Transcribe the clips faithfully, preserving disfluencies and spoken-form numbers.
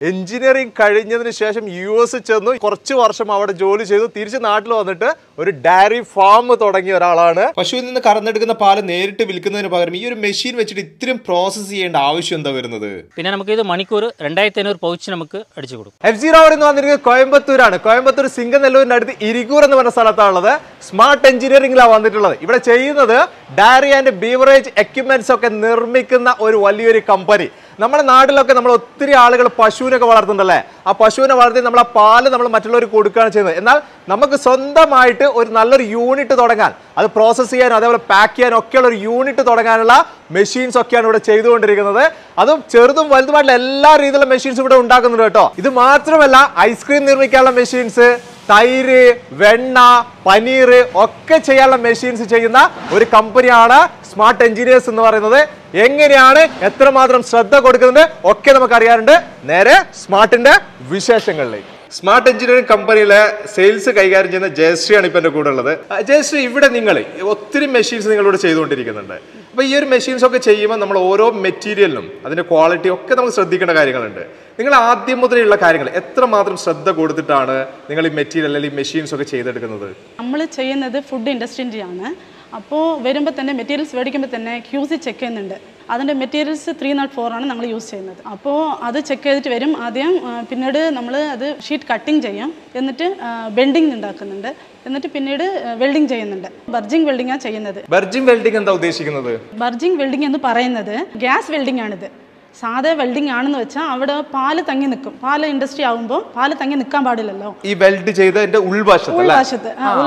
Engineering കഴിഞ്ഞതിന് ശേഷം U S ചെന്നു കുറച്ച് വർഷം അവിടെ ജോലി ചെയ്തു തിരിച്ച് നാട്ടിൽ വന്നിട്ട് ഒരു ഡയറി ഫാം തുടങ്ങിയ ഒരാളാണ്. പശുവിൽ നിന്ന് കറന്നെടുക്കുന്ന പാല് നേരിട്ട് വിൽക്കുന്നതിന് പകരം ഈ ഒരു മെഷീൻ വെച്ചിട്ട് ഇത്രയും പ്രോസസ് ചെയ്യേണ്ട ആവശ്യം എന്താ വരുന്നത്? പിന്നെ നമുക്ക് ഇത് മണിക്കൂർ രണ്ടായിരത്തി അഞ്ഞൂറ് പൗച്ച് നമുക്ക് അടിച്ചു കൊടുക്കും. എഫ് സീറോ എന്ന് വന്നിരിക്കുന്നത് കോയമ്പത്തൂരാണ്. കോയമ്പത്തൂർ സിംഗനെല്ലൂരിന്റെ അടുത്ത് ഇരിക്കൂർ എന്ന് പറഞ്ഞ സ്ഥലത്താണുള്ളത്. സ്മാർട്ട് എഞ്ചിനീയറിംഗിലാണ് വന്നിട്ടുള്ളത്. ഇവിടെ ചെയ്യുന്നത് ഡയറി ആൻഡ് ബീവറേജ് എക്യുപ്മെന്റ്സ് ഒക്കെ നിർമ്മിക്കുന്ന ഒരു വലിയൊരു കമ്പനി. നമ്മുടെ നാട്ടിലൊക്കെ നമ്മൾ ഒത്തിരി ആളുകൾ പശുവിനൊക്കെ വളർത്തുന്നുണ്ടല്ലേ? ആ പശുവിനെ വളർത്തി നമ്മൾ ആ പാല് നമ്മൾ മറ്റുള്ളവർക്ക് കൊടുക്കുകയാണ് ചെയ്യുന്നത്. എന്നാൽ നമുക്ക് സ്വന്തമായിട്ട് ഒരു നല്ലൊരു യൂണിറ്റ് തുടങ്ങാൻ, അത് പ്രോസസ്സ് ചെയ്യാനും അതേപോലെ പാക്ക് ചെയ്യാനും ഒക്കെയുള്ള ഒരു യൂണിറ്റ് തുടങ്ങാനുള്ള മെഷീൻസ് ഒക്കെയാണ് ഇവിടെ ചെയ്തുകൊണ്ടിരിക്കുന്നത്. അതും ചെറുതും വലുതുമായിട്ടുള്ള എല്ലാ രീതിയിലുള്ള മെഷീൻസ് ഇവിടെ ഉണ്ടാക്കുന്നുണ്ട് കേട്ടോ. ഇത് മാത്രമല്ല, ഐസ്ക്രീം നിർമ്മിക്കാനുള്ള മെഷീൻസ്, തൈര്, വെണ്ണ, പനീർ ഒക്കെ ചെയ്യാനുള്ള മെഷീൻസ് ചെയ്യുന്ന ഒരു കമ്പനിയാണ് സ്മാർട്ട് എഞ്ചിനീയേഴ്സ് എന്ന് പറയുന്നത്. എങ്ങനെയാണ്, എത്രമാത്രം ശ്രദ്ധ കൊടുക്കുന്നത് ഒക്കെ നമുക്ക് അറിയാറുണ്ട്. നേരെ സ്മാർട്ടിന്റെ വിശേഷങ്ങളിലേക്ക്. സ്മാർട്ട് എഞ്ചിനീയറിംഗ് കമ്പനിയിലെ സെയിൽസ് കൈകാര്യം ചെയ്യുന്ന ജയശ്രീയാണ് ഇപ്പൊ എന്റെ കൂടെ ഉള്ളത്. ജയശ്രീ, ഇവിടെ നിങ്ങൾ ഒത്തിരി മെഷീൻസ് നിങ്ങളോട് ചെയ്തുകൊണ്ടിരിക്കുന്നുണ്ട്. അപ്പൊ ഈ ഒരു മെഷീൻസ് ഒക്കെ ചെയ്യുമ്പോൾ നമ്മൾ ഓരോ മെറ്റീരിയലിനും അതിന്റെ ക്വാളിറ്റി ഒക്കെ നമുക്ക് ശ്രദ്ധിക്കേണ്ട കാര്യങ്ങളുണ്ട്. നിങ്ങൾ ആദ്യം മുതലുള്ള കാര്യങ്ങൾ എത്രമാത്രം ശ്രദ്ധ കൊടുത്തിട്ടാണ് നിങ്ങൾ ഈ മെറ്റീരിയൽ അല്ലെങ്കിൽ മെഷീൻസ് ഒക്കെ ചെയ്തെടുക്കുന്നത്? നമ്മൾ ചെയ്യുന്നത് ഫുഡ് ഇൻഡസ്ട്രിൻ്റെയാണ്. അപ്പോൾ വരുമ്പോൾ തന്നെ മെറ്റീരിയൽസ് മേടിക്കുമ്പോൾ തന്നെ ക്യൂ സി ചെക്ക് ചെയ്യുന്നുണ്ട്. അതിൻ്റെ മെറ്റീരിയൽസ് ത്രീ നോട്ട് ഫോർ ആണ് നമ്മൾ യൂസ് ചെയ്യുന്നത്. അപ്പോൾ അത് ചെക്ക് ചെയ്തിട്ട് വരും ആദ്യം. പിന്നീട് നമ്മൾ അത് ഷീറ്റ് കട്ടിങ് ചെയ്യും, എന്നിട്ട് ബെൻഡിങ് ഉണ്ടാക്കുന്നുണ്ട്, എന്നിട്ട് പിന്നീട് വെൽഡിങ് ചെയ്യുന്നുണ്ട്. ബർജിങ് വെൽഡിംഗാണ് ചെയ്യുന്നത്. ബർജിങ് വെൽഡിംഗ് എന്താ ഉദ്ദേശിക്കുന്നത്? ബർജിങ് വെൽഡിംഗ് എന്ന് പറയുന്നത് ഗ്യാസ് വെൽഡിംഗ് ആണിത്. സാധാ വെൽഡിംഗ് ആണെന്ന് വെച്ചാൽ അവിടെ പാല് തങ്ങി നിൽക്കും. പാല് ഇൻഡസ്ട്രി ആകുമ്പോൾ പാല് തങ്ങി നിൽക്കാൻ പാടില്ലല്ലോ, ഈ വെൽഡ് ചെയ്ത ഉൾവശത്ത് ഉൾവശത്ത്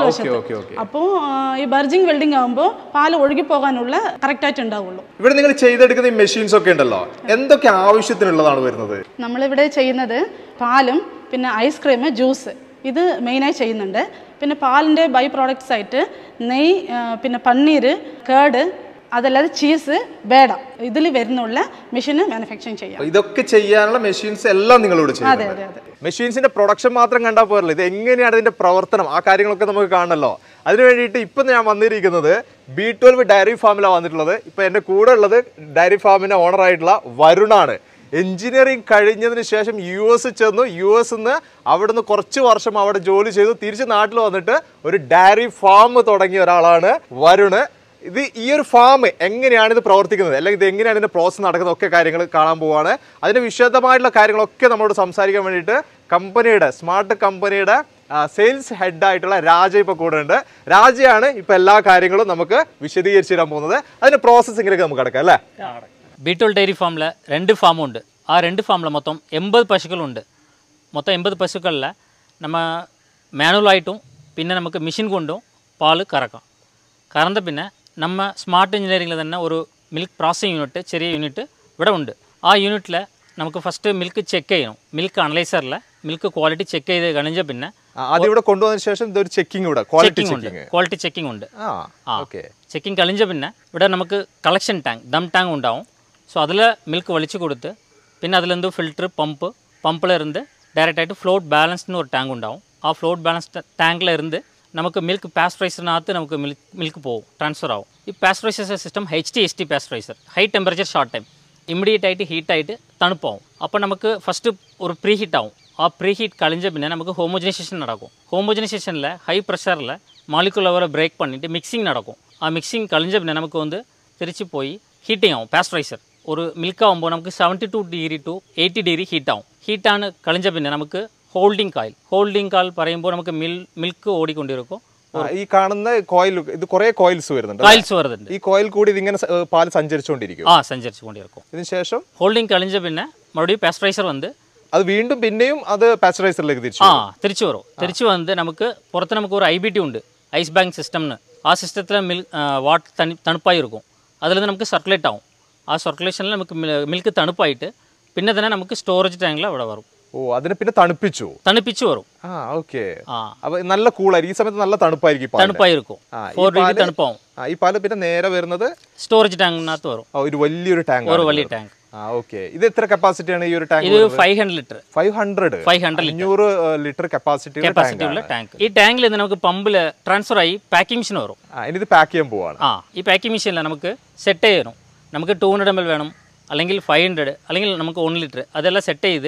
അപ്പോൾ ഈ ബർജിങ് വെൽഡിംഗ് ആകുമ്പോൾ പാല് ഒഴുകി പോകാനുള്ള കറക്റ്റ് ആയിട്ട് ഉണ്ടാവുള്ളൂ. ഇവിടെ നിങ്ങൾ ചെയ്തെടുക്കുന്ന ഈ മെഷീൻസ് ഒക്കെ ഉണ്ടല്ലോ, എന്തൊക്കെ ആവശ്യത്തിനുള്ളതാണ് വരുന്നത്? നമ്മളിവിടെ ചെയ്യുന്നത് പാലും പിന്നെ ഐസ്ക്രീം, ജ്യൂസ്, ഇത് മെയിനായി ചെയ്യുന്നുണ്ട്. പിന്നെ പാലിൻ്റെ ബൈ പ്രോഡക്ട്സ് ആയിട്ട് നെയ്യ്, പിന്നെ പന്നീർ, കേട്, അതല്ലാതെ ചീസ്, ബേഡ, ഇതിൽ വരുന്നുള്ള മെഷീന് മാനുഫാക്ചറിങ് ചെയ്യാം. ഇതൊക്കെ ചെയ്യാനുള്ള മെഷീൻസ് എല്ലാം നിങ്ങളോട് ചെയ്യും. അതെ അതെ അതെ. മെഷീൻസിന്റെ പ്രൊഡക്ഷൻ മാത്രം കണ്ടാൽ പോരല്ലോ, ഇത് എങ്ങനെയാണ് ഇതിന്റെ പ്രവർത്തനം, ആ കാര്യങ്ങളൊക്കെ നമുക്ക് കാണണല്ലോ. അതിന് വേണ്ടിയിട്ട് ഇപ്പം ഞാൻ വന്നിരിക്കുന്നത് ബി ട്വൽവ് ഡയറി ഫാമിലാണ് വന്നിട്ടുള്ളത്. ഇപ്പൊ എന്റെ കൂടെ ഉള്ളത് ഡയറി ഫാമിന്റെ ഓണർ ആയിട്ടുള്ള വരുണാണ്. എഞ്ചിനീയറിംഗ് കഴിഞ്ഞതിന് ശേഷം യു എസ് ചെന്നു, യു എസ് നിന്ന് അവിടുന്ന് കുറച്ച് വർഷം അവിടെ ജോലി ചെയ്തു തിരിച്ച് നാട്ടിൽ വന്നിട്ട് ഒരു ഡയറി ഫാം തുടങ്ങിയ ഒരാളാണ് വരുണ്. ഇത് ഈ ഒരു ഫാം എങ്ങനെയാണ് ഇത് പ്രവർത്തിക്കുന്നത്, അല്ലെങ്കിൽ ഇത് എങ്ങനെയാണ് ഇതിന്റെ പ്രോസസ് നടക്കുന്നത്, ഒക്കെ കാര്യങ്ങൾ കാണാൻ പോവാണ്. അതിന്റെ വിശദമായിട്ടുള്ള കാര്യങ്ങളൊക്കെ നമ്മളോട് സംസാരിക്കാൻ വേണ്ടിയിട്ട് കമ്പനിയുടെ സ്മാർട്ട് കമ്പനിയുടെ സെയിൽസ് ഹെഡ് ആയിട്ടുള്ള രാജ ഇപ്പൊ കൂടെ ഉണ്ട്. രാജയാണ് ഇപ്പൊ എല്ലാ കാര്യങ്ങളും നമുക്ക് വിശദീകരിച്ചു തരാൻ പോകുന്നത്. അതിന്റെ പ്രോസസ്സിങ്ങിലേക്ക് നമുക്ക് കിടക്കാം അല്ലേ? ബി ട്വൽവ് ഡയറി ഫാമിൽ രണ്ട് ഫാമുണ്ട്. ആ രണ്ട് ഫാമിൽ മൊത്തം എൺപത് പശുക്കളുണ്ട്. മൊത്തം എൺപത് പശുക്കളിൽ നമ്മ മാനുവലായിട്ടും പിന്നെ നമുക്ക് മെഷീൻ കൊണ്ടും പാല് കറക്കാം. കറന്ന പിന്നെ நம்ம ஸ்மார்ட் இன்ஜினியரிங்கில் തന്നെ ஒரு மில்க் ப்ராசஸிங் யூனிட், ചെറിയ യൂണിറ്റ് ഇവിടെ ഉണ്ട്. ആ യൂണിറ്റിൽ നമുക്ക് ഫസ്റ്റ് മിൽക്ക് ചെക്ക് ചെയ്യണം. മിൽക്ക് അനലൈസറിൽ മിൽക്ക് ക്വാളിറ്റി ചെക്ക് ചെയ്ത് കഴിഞ്ഞ പിന്നെ അത് ഇവിടെ കൊണ്ടുവന്നതിന് ശേഷം ഇതൊരു ചെക്കിംഗ് ഇവിടെ ക്വാളിറ്റി ചെക്കിംഗ് ക്വാളിറ്റി ചെക്കിംഗ് ഉണ്ട്. ആ ഓക്കെ. ചെക്കിംഗ് കഴിഞ്ഞ പിന്നെ ഇവിടെ നമുക്ക് കളക്ഷൻ ടാങ്ക്, ദം ടാങ്ക് ഉണ്ടാവും. ஸோ அதில் மில்க் வலிச்சு கொடுத்து പിന്നെ അതിലെന്തോ ഫിൽറ്റർ, പമ്പ്, പമ്പിൽ ഇருந்து ഡയറക്റ്റായിട്ട് ഫ്ലോട്ട് ബാലൻസ്നு ഒരു ടാങ്ക് ഉണ്ടാവും. ആ ഫ്ലോട്ട് ബാലൻസ് ടാങ്കിൽ ഇருந்து നമുക്ക് മിൽക്ക് പാസ്ചറൈസറിനകത്ത് നമുക്ക് മിൽക്ക് മിൽക്ക് പോകും, ട്രാൻസ്ഫർ ആവും. ഈ pasteuriser system H T S T pasteuriser, high temperature short time, immediate ആയിട്ട് ഹീറ്റായിട്ട് തണുപ്പാവും. അപ്പോൾ നമുക്ക് ഫസ്റ്റ് ഒരു പ്രീ ഹീറ്റ് ആവും. ആ പ്രീ ഹീറ്റ് കഴിഞ്ഞ പിന്നെ നമുക്ക് ഹോമോജനൈസേഷൻ നടക്കും. ഹോമോജനൈസേഷനിൽ ഹൈ ப்ரெஷரில் மாலிகுலர் லெவலை பிரேக் பண்ணிட்டு மிக்சிங் நடக்கும். ആ മിക്സിങ് കഴിഞ്ഞ പിന്നെ നമുക്ക് വന്ന് തിരിച്ച് പോയി ഹീറ്റിംഗ് ആവും. പാസ്ചറൈസർ ഒരു മിൽക്ക് ആകുമ്പോൾ നമുക്ക് seventy two degree to eighty degree heat ആവും. ഹീറ്റാണ് കഴിഞ്ഞ പിന്നെ നമുക്ക് ഹോൾഡിംഗ് കോയിൽ, ഹോൾഡിംഗ് കോയിൽ പറയുമ്പോൾ നമുക്ക് മിൽ മിൽക്ക് ഓടിക്കൊണ്ടിരിക്കും. ഈ കാണുന്ന കോയിൽ, ഇത് കുറെ കോയിൽസ് വരുന്നുണ്ട്. കോയിൽസ് വരുന്നുണ്ട്. ഈ കോയിൽ കൂടി ഇതിങ്ങനെ പാൽ സഞ്ചരിച്ചുകൊണ്ടിരിക്കും. ആ സഞ്ചരിച്ചുകൊണ്ടിരിക്കും. ഇതിന് ശേഷം ഹോൾഡിംഗ് കഴിഞ്ഞ പിന്നെ മറുപടിയും പാസ്ചറൈസർ വന്ന് അത് വീണ്ടും പിന്നെയും അത് പാസ്ചറൈസറിലേക്ക് തിരിച്ചു ആ തിരിച്ചു വരും. തിരിച്ചു വന്ന് നമുക്ക് പുറത്ത് നമുക്ക് ഒരു ഐ ബി ടി ഉണ്ട്, ഐസ് ബാങ്ക് സിസ്റ്റംന്. ആ സിസ്റ്റത്തിൽ മിൽ വാട്ടർ തണു തണുപ്പായി இருக்கும். അതിൽ നിന്ന് നമുക്ക് സർക്കുലേറ്റ് ആവും. ആ സർക്കുലേഷനിൽ നമുക്ക് മിൽക്ക് തണുപ്പായിട്ട് പിന്നെ തന്നെ നമുക്ക് സ്റ്റോറേജ് ടാങ്കിൽ അവിടെ വരും. ഓ, അതിനെ പിന്നെ തണുപ്പിച്ചു തണുപ്പിച്ചു വരും. ആ ഓക്കെ. അപ്പൊ നല്ല കൂളായിരിക്കും, ഈ സമയത്ത് നല്ല തണുപ്പായിരിക്കും, തണുപ്പായിരിക്കും, ഫോർ ഡിഗ്രി തണുപ്പാവും. ഈ പാല് പിന്നെ നേരെ വരുന്നത് സ്റ്റോറേജ് ടാങ്കിനകത്ത് വരും. ഒരു വലിയൊരു ടാങ്ക്, ഒരു വലിയ ടാങ്ക്. ഓക്കെ. ഇത് എത്ര കപ്പാസിറ്റിയാണ് ഈ ഒരു ടാങ്ക്? ഇത് five hundred litre five hundred five hundred അഞ്ഞൂറ് ലിറ്റർ കപ്പാസിറ്റി കപ്പാസിറ്റി ഉള്ള ടാങ്ക്. ഈ ടാങ്കിൽ നിന്ന് നമുക്ക് പമ്പിൽ ട്രാൻസ്ഫർ ആയി പാക്കിംഗ് മെഷീൻ വരും. ഇത് പാക്ക് ചെയ്യാൻ പോവാണ്. ആ ഈ പാക്കിംഗ് മെഷീനിൽ നമുക്ക് സെറ്റ് ചെയ്യണം. നമുക്ക് ടു ഹൺഡ്രഡ് എം എൽ വേണം, അല്ലെങ്കിൽ ഫൈവ് ഹൺഡ്രഡ്, അല്ലെങ്കിൽ നമുക്ക് വൺ ലിറ്റർ, അതെല്ലാം സെറ്റ് ചെയ്ത്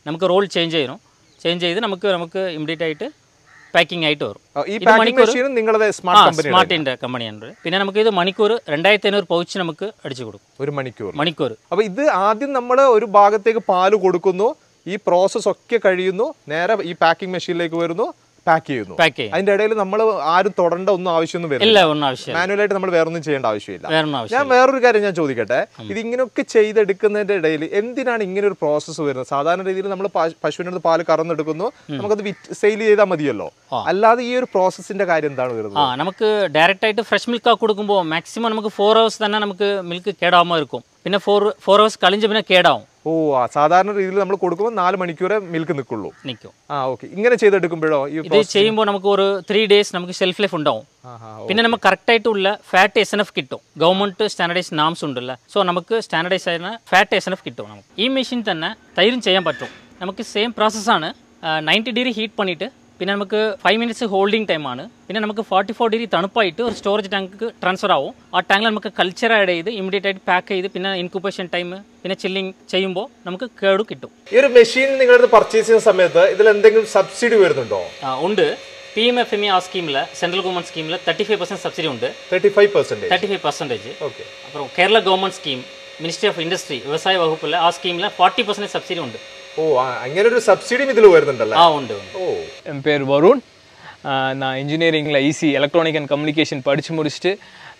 നമുക്ക് റോൾ ചേഞ്ച് ചെയ്യണം ചേഞ്ച് ചെയ്ത് നമുക്ക് നമുക്ക് ഇമ്മീഡിയറ്റ് ആയിട്ട് പാക്കിംഗ് ആയിട്ട് വരും ഈ പാക്കിംഗ് മെഷീൻ നിങ്ങളുടെ സ്മാർട്ട് കമ്പനി സ്മാർട്ടിൻ്റെ കമ്പനിയാണ് പിന്നെ നമുക്ക് ഇത് മണിക്കൂർ രണ്ടായിരത്തി അഞ്ഞൂറ് പൗച്ച് നമുക്ക് അടിച്ചു കൊടുക്കും ഒരു മണിക്കൂർ മണിക്കൂർ അപ്പോൾ ഇത് ആദ്യം നമ്മൾ ഒരു ഭാഗത്തേക്ക് പാല് കൊടുക്കുന്നു ഈ പ്രോസസ്സ് ഒക്കെ കഴിയുന്നു നേരെ ഈ പാക്കിംഗ് മെഷീനിലേക്ക് വരുന്നു പാക്ക് ചെയ്യുന്നു അതിന്റെ ഇടയിൽ നമ്മൾ ആരും തൊടേണ്ട ഒന്നും ആവശ്യമൊന്നും വരില്ല മാനുവലായിട്ട് നമ്മൾ വേറൊന്നും ചെയ്യേണ്ട ആവശ്യമില്ല ഞാൻ വേറൊരു കാര്യം ഞാൻ ചോദിക്കട്ടെ ഇത് ഇങ്ങനെയൊക്കെ ചെയ്തെടുക്കുന്നതിന്റെ ഇടയിൽ എന്തിനാണ് ഇങ്ങനെ ഒരു പ്രോസസ്സ് വരുന്നത് സാധാരണ രീതിയിൽ നമ്മൾ പശുവിനടുത്ത് പാല് കറന്നെടുക്കുന്നു നമുക്കത് സെയിൽ ചെയ്താൽ മതിയല്ലോ അല്ലാതെ ഈ ഒരു പ്രോസസ്സിന്റെ കാര്യം എന്താണ് വരുന്നത് ആ നമുക്ക് ഡയറക്റ്റ് ആയിട്ട് ഫ്രഷ് മിൽക്ക് കൊടുക്കുമ്പോൾ മാക്സിമം നമുക്ക് ഫോർ ഹവേഴ്സ് തന്നെ നമുക്ക് മിൽക്ക് കേടാകുമ്പോൾ இருக்கும் പിന്നെ ഫോർ ഫോർ ഹവേഴ്സ് കളിഞ്ച് പിന്നെ കേടാവും ഓ ആ സാധാരണ രീതിയിൽ നമ്മൾ കൊടുക്കുമ്പോൾ നാല് മണിക്കൂറേ മിൽക്ക് നിൽക്കുള്ളൂ നിൽക്കും ആ ഓക്കെ ഇങ്ങനെ ചെയ്തെടുക്കുമ്പോഴോ ഇത് ചെയ്യുമ്പോൾ നമുക്ക് ഒരു ത്രീ ഡേയ്സ് നമുക്ക് ഷെൽഫ് ലൈഫ് ഉണ്ടാവും പിന്നെ നമുക്ക് കറക്റ്റ് ആയിട്ടുള്ള ഫാറ്റ് എസ് എൻ എഫ് കിട്ടും ഗവൺമെന്റ് സ്റ്റാൻഡർഡൈസ് നാംസ് ഉണ്ടല്ലോ സോ നമുക്ക് സ്റ്റാൻഡർഡൈസ് ആയിരുന്ന ഫാറ്റ് എസ് എൻ എഫ് കിട്ടും നമുക്ക് ഈ മെഷീൻ തന്നെ തൈരും ചെയ്യാൻ പറ്റും നമുക്ക് സെയിം പ്രോസസ്സാണ് നയൻറ്റി ഡിഗ്രി ഹീറ്റ് പണിയിട്ട് പിന്നെ നമുക്ക് ഫൈവ് മിനിറ്റ്സ് ഹോൾഡിംഗ് ടൈമാണ് പിന്നെ നമുക്ക് ഫോർട്ടി ഫോർ ഡിഗ്രി തണുപ്പായിട്ട് ഒരു സ്റ്റോറേജ് ടാങ്ക് ട്രാൻസ്ഫർ ആവും ആ ടാങ്കിൽ നമുക്ക് കൾച്ചർ ആഡ് ചെയ്ത് ഇമ്മീഡിയറ്റ് ആയിട്ട് പാക്ക് ചെയ്ത് പിന്നെ ഇൻക്യുബേഷൻ ടൈം പിന്നെ ചില്ലിങ് ചെയ്യുമ്പോൾ നമുക്ക് കേട് കിട്ടും ഈ ഒരു മെഷീൻ നിങ്ങളുടെ പർച്ചേസ് ചെയ്യുന്ന സമയത്ത് ഇതിൽ എന്തെങ്കിലും സബ്സിഡി വരുന്നുണ്ടോ ഉണ്ട് P M F M E ആ സ്കീമിൽ സെൻട്രൽ ഗവൺമെന്റ് സ്കീമിൽ തേർട്ടി ഫൈവ് പെർസെന്റ് സബ്സിഡി ഉണ്ട് thirty five percent thirty five percentage okay അപ്പോൾ Kerala government scheme ministry of industry விவசாய வகுப்பில் ആ ஸ்கீமில் ஃபார்ட்டி பர்சன்டேஜ் சப்சிடி உண்டு ஓ അങ്ങനെ ഒരു സബ്സിഡി ഇതിൽ വരുന്നുണ്ടല്ലോ ആ ഉണ്ട് ഓ என் பேர் வருண் நான் இன்ஜினியரிங்கில் ஈசி எலக்ட்ரானிக் அண்ட் கம்யூனிகேஷன் படித்து முடிச்சுட்டு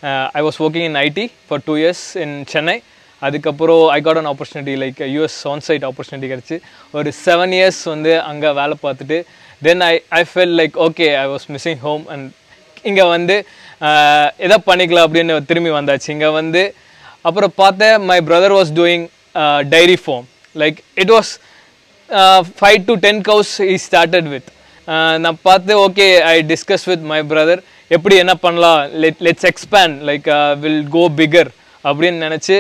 I was working in IT for two years in Chennai அதுக்கப்புறம் I got an opportunity like US on site opportunity கிடச்சி ஒரு செவன் இயர்ஸ் வந்து அங்கே வேலை பார்த்துட்டு then I I fell like okay I was missing home and இங்கே வந்து எதை பண்ணிக்கலாம் அப்படின்னு திரும்பி வந்தாச்சு இங்கே வந்து அப்புறம் பார்த்தேன் my brother was doing dairy farm like it was five to ten cows he started with நான் பார்த்து okay I discuss with my brother எப்படி என்ன பண்ணலாம் let let's expand like will go bigger அப்படின்னு நினச்சி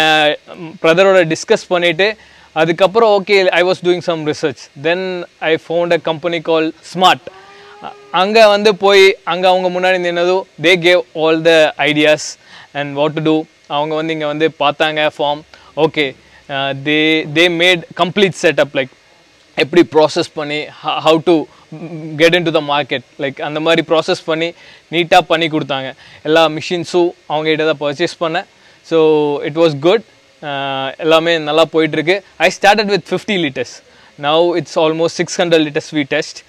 பிரதரோட டிஸ்கஸ் பண்ணிவிட்டு அதுக்கப்புறம் okay I was doing some research then I found a company call smart அங்கே வந்து போய் அங்கே அவங்க முன்னாடி நின்னதும் they gave all the ideas and what to do அவங்க வந்து இங்கே வந்து பார்த்தாங்க farm okay they they made complete setup like எப்படி ப்ராசஸ் பண்ணி how to get into the market like அந்த மாதிரி ப்ராசஸ் பண்ணி நீட்டாக பண்ணி கொடுத்தாங்க எல்லா மிஷின்ஸும் அவங்ககிட்ட தான் பர்ச்சேஸ் பண்ணேன் ஸோ இட் வாஸ் குட் எல்லாமே நல்லா போயிட்டுருக்கு I started with fifty litres now it's almost six hundred litres we test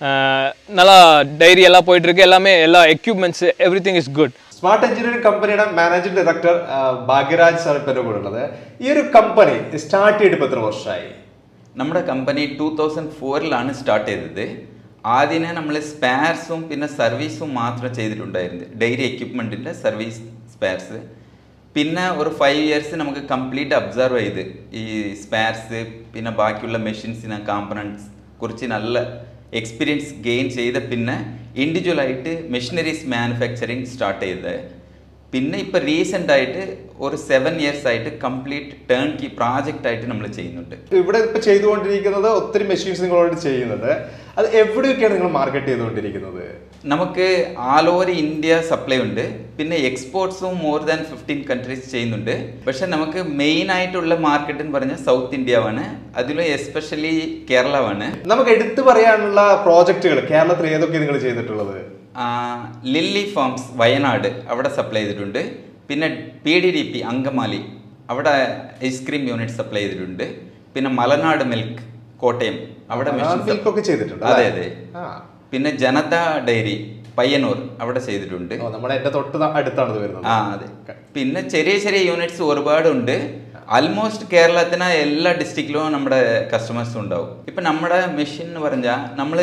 நல்லா டைரி எல்லாம் போயிட்டுருக்கு எல்லாமே எல்லா equipments everything is good smart engineering കമ്പനിയുടെ മാനേജിംഗ് ഡയറക്ടർ ഭാഗ്യരാജ് സാർ ഇപ്പോൾ കൂടെ ഉള്ളത് ഈ ഒരു കമ്പനി സ്റ്റാർട്ട് ചെയ്തിട്ട് എത്ര വർഷമായി നമ്മുടെ കമ്പനി ടൂ തൗസൻഡ് ഫോറിലാണ് സ്റ്റാർട്ട് ചെയ്തത് ആദ്യമേ നമ്മൾ സ്പെയർസും പിന്നെ സർവീസും മാത്രം ചെയ്തിട്ടുണ്ടായിരുന്നു ഡെയിലി എക്യുപ്മെൻറ്റിൻ്റെ സർവീസ് സ്പെയർസ് പിന്നെ ഒരു ഫൈവ് ഇയേഴ്സ് നമുക്ക് കംപ്ലീറ്റ് അബ്സർവ് ചെയ്ത് ഈ സ്പെയർസ് പിന്നെ ബാക്കിയുള്ള മെഷീൻസിന് കാമ്പണൻസ് കുറിച്ച് നല്ല എക്സ്പീരിയൻസ് ഗെയിൻ ചെയ്ത പിന്നെ ഇൻഡിവിജ്വലായിട്ട് മെഷീനറീസ് മാനുഫാക്ചറിങ് സ്റ്റാർട്ട് ചെയ്തത് പിന്നെ ഇപ്പോൾ റീസെൻ്റ് ആയിട്ട് ഒരു സെവൻ ഇയേഴ്സ് ആയിട്ട് കംപ്ലീറ്റ് ടേൺ കീ പ്രോജക്റ്റ് ആയിട്ട് നമ്മൾ ചെയ്യുന്നുണ്ട് ഇവിടെ ഇപ്പോൾ ചെയ്തുകൊണ്ടിരിക്കുന്നത് ഒത്തിരി മെഷീൻസ് നിങ്ങളോട് ചെയ്യുന്നുണ്ട് അത് എവിടെയൊക്കെയാണ് നിങ്ങൾ മാർക്കറ്റ് ചെയ്തുകൊണ്ടിരിക്കുന്നത് നമുക്ക് ആൾ ഓവർ ഇന്ത്യ സപ്ലൈ ഉണ്ട് പിന്നെ എക്സ്പോർട്സും മോർ ദാൻ ഫിഫ്റ്റീൻ കൺട്രീസ് ചെയ്യുന്നുണ്ട് പക്ഷെ നമുക്ക് മെയിൻ ആയിട്ടുള്ള മാർക്കറ്റ് എന്ന് പറഞ്ഞാൽ സൗത്ത് ഇന്ത്യ ആണ് അതിലും എസ്പെഷ്യലി കേരളമാണ് നമുക്ക് എടുത്തു പറയാനുള്ള പ്രോജക്റ്റുകൾ കേരളത്തിൽ ഏതൊക്കെ നിങ്ങൾ ചെയ്തിട്ടുള്ളത് ലില്ലി ഫാംസ് വയനാട് അവിടെ സപ്ലൈ ചെയ്തിട്ടുണ്ട് പിന്നെ P D D P Angamaly അവിടെ ഐസ്ക്രീം യൂണിറ്റ് സപ്ലൈ ചെയ്തിട്ടുണ്ട് പിന്നെ മലനാട് മിൽക്ക് കോട്ടയം അവിടെ മിൽക്കൊക്കെ ചെയ്തിട്ടുണ്ട് അതെ അതെ പിന്നെ ജനത ഡയറി പയ്യന്നൂർ അവിടെ ചെയ്തിട്ടുണ്ട് നമ്മുടെ എൻ്റെ തൊട്ട് അടുത്താണ് വരുന്നത് ആ അതെ പിന്നെ ചെറിയ ചെറിയ യൂണിറ്റ്സ് ഒരുപാടുണ്ട് ആൽമോസ്റ്റ് കേരളത്തിന് എല്ലാ ഡിസ്ട്രിക്റ്റിലും നമ്മുടെ കസ്റ്റമേഴ്സും ഉണ്ടാവും ഇപ്പം നമ്മുടെ മെഷീൻ എന്ന് പറഞ്ഞാൽ നമ്മൾ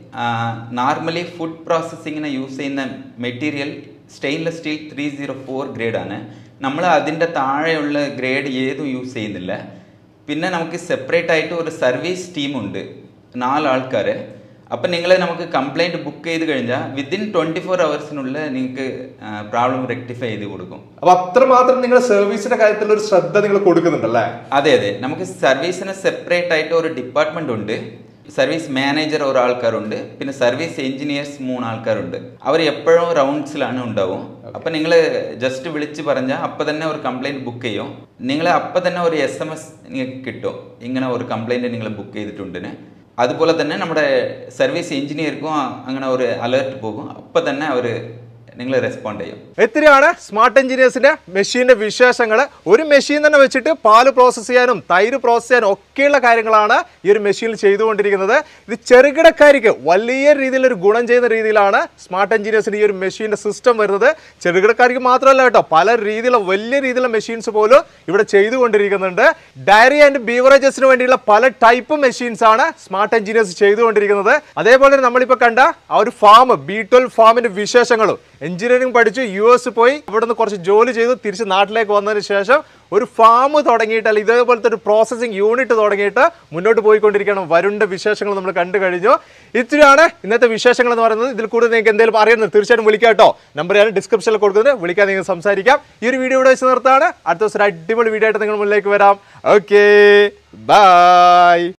നോർമലി ഫുഡ് പ്രോസസ്സിങ്ങിന് യൂസ് ചെയ്യുന്ന material stainless steel three zero four ഗ്രേഡാണ് നമ്മൾ അതിൻ്റെ താഴെയുള്ള ഗ്രേഡ് ഏതും യൂസ് ചെയ്യുന്നില്ല പിന്നെ നമുക്ക് സെപ്പറേറ്റ് ആയിട്ട് ഒരു സർവീസ് ടീമുണ്ട് നാലാൾക്കാർ അപ്പം നിങ്ങൾ നമുക്ക് കംപ്ലൈൻറ്റ് ബുക്ക് ചെയ്ത് കഴിഞ്ഞാൽ വിത്തിൻ ട്വൻറ്റി ഫോർ അവേഴ്സിനുള്ളിൽ നിങ്ങൾക്ക് പ്രോബ്ലം റെക്ടിഫൈ ചെയ്ത് കൊടുക്കും അപ്പോൾ അത്രമാത്രം നിങ്ങൾ സർവീസിൻ്റെ കാര്യത്തിൽ ഒരു ശ്രദ്ധ നിങ്ങൾ കൊടുക്കുന്നുണ്ടല്ലേ അതെ അതെ നമുക്ക് സർവീസിന് സെപ്പറേറ്റ് ആയിട്ട് ഒരു ഡിപ്പാർട്ട്മെൻ്റ് ഉണ്ട് സർവീസ് മാനേജർ ഒരാൾക്കാരുണ്ട്, പിന്നെ സർവീസ് എഞ്ചിനീയേഴ്സ് മൂന്ന് ആൾക്കാരുണ്ട്. അവർ എപ്പോഴും റൗണ്ട്സിലാണ് ഉണ്ടാവും. അപ്പം നിങ്ങൾ ജസ്റ്റ് വിളിച്ച് പറഞ്ഞാൽ അപ്പം തന്നെ ഒരു കംപ്ലയിൻറ്റ് ബുക്ക് ചെയ്യും. നിങ്ങൾ അപ്പം തന്നെ ഒരു എസ് എം എസ് നിങ്ങൾക്ക് കിട്ടും, ഇങ്ങനെ ഒരു കംപ്ലയിൻറ്റ് നിങ്ങൾ ബുക്ക് ചെയ്തിട്ടുണ്ടെന്ന്. അതുപോലെ തന്നെ നമ്മുടെ സർവീസ് എഞ്ചിനീയർക്കും അങ്ങനെ ഒരു അലേർട്ട് പോകും, അപ്പം തന്നെ അവർ നിങ്ങൾ റെസ്പോണ്ട് ചെയ്യും. എത്രയാണ് സ്മാർട്ട് എഞ്ചിനീയേഴ്സിന്റെ മെഷീന്റെ വിശേഷങ്ങൾ. ഒരു മെഷീൻ തന്നെ വെച്ചിട്ട് പാല് പ്രോസസ് ചെയ്യാനും തൈര് പ്രോസസ് ചെയ്യാനും ഒക്കെയുള്ള കാര്യങ്ങളാണ് ഈ ഒരു മെഷീനിൽ ചെയ്തുകൊണ്ടിരിക്കുന്നത്. ഇത് ചെറുകിടക്കാർക്ക് വലിയ രീതിയിൽ ഒരു ഗുണം ചെയ്യുന്ന രീതിയിലാണ് സ്മാർട്ട് എഞ്ചിനീയേഴ്സിന്റെ ഈ ഒരു മെഷീന്റെ സിസ്റ്റം വരുന്നത്. ചെറുകിടക്കാർക്ക് മാത്രമല്ല കേട്ടോ, പല രീതിയിലുള്ള വലിയ രീതിയിലുള്ള മെഷീൻസ് പോലും ഇവിടെ ചെയ്തുകൊണ്ടിരിക്കുന്നുണ്ട്. ഡയറി ആൻഡ് ബീവറേജസിന് വേണ്ടിയുള്ള പല ടൈപ്പ് മെഷീൻസ് ആണ് സ്മാർട്ട് എഞ്ചിനീയേഴ്സ് ചെയ്തുകൊണ്ടിരിക്കുന്നത്. അതേപോലെ നമ്മളിപ്പോൾ കണ്ട ആ ഒരു ഫാം, ബി ട്വൽവ് ഫാമിന്റെ വിശേഷങ്ങളും. എഞ്ചിനീയറിംഗ് പഠിച്ചു യു എസ് പോയി അവിടെ നിന്ന് കുറച്ച് ജോലി ചെയ്തു തിരിച്ച് നാട്ടിലേക്ക് വന്നതിന് ശേഷം ഒരു ഫാം തുടങ്ങിയിട്ട് അല്ലെങ്കിൽ ഇതേപോലത്തെ ഒരു പ്രോസസ്സിംഗ് യൂണിറ്റ് തുടങ്ങിയിട്ട് മുന്നോട്ട് പോയിക്കൊണ്ടിരിക്കണം. വരുണ്ട വിശേഷങ്ങൾ നമ്മൾ കണ്ടു കഴിഞ്ഞു. ഇത്രയാണ് ഇന്നത്തെ വിശേഷങ്ങൾ എന്ന് പറയുന്നത്. ഇതിൽ കൂടുതൽ നിങ്ങൾക്ക് എന്തെങ്കിലും അറിയുന്നത് തീർച്ചയായിട്ടും വിളിക്കാം കേട്ടോ. നമ്പർ ഞാൻ ഡിസ്ക്രിപ്ഷനിൽ കൊടുക്കുന്നത്, വിളിക്കാൻ നിങ്ങൾക്ക് സംസാരിക്കാം. ഈ ഒരു വീഡിയോ ഇവിടെ വെച്ച് നിർത്താണ്. അടുത്ത ദിവസം ഒരു അടിപൊളി വീഡിയോ ആയിട്ട് നിങ്ങൾ മുന്നിലേക്ക് വരാം. Okay, by.